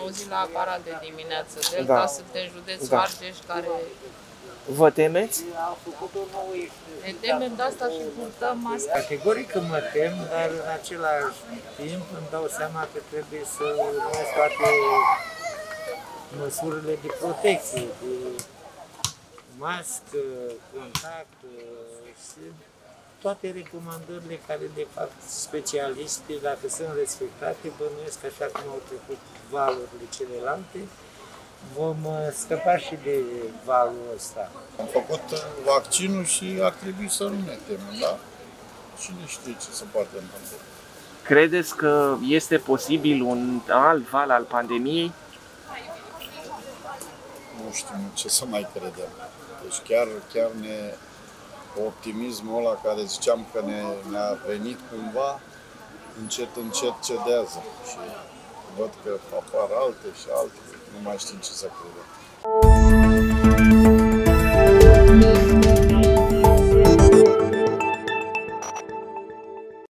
auzit la Aparat de dimineață. Delta suntem județul Argeș, care... Vă temeți? Ne temem de asta și purtăm mască. Categoric că mă tem, dar în același timp îmi dau seama că trebuie să urmez toate măsurile de protecție, de mască, contact și toate recomandările care, de fapt, specialiștii, dacă sunt respectate, bănuiesc așa cum au trecut valurile celelalte, vom scăpa și de valul ăsta. Am făcut vaccinul și ar trebui să nu ne temem, da? Cine știe ce se poate întâmpla. Credeți că este posibil un alt val al pandemiei? Nu știm ce să mai credem. Deci chiar optimismul ăla care ziceam că ne-a venit cumva, încet cedează. Și văd că apar alte și alte, nu mai știm ce să credem.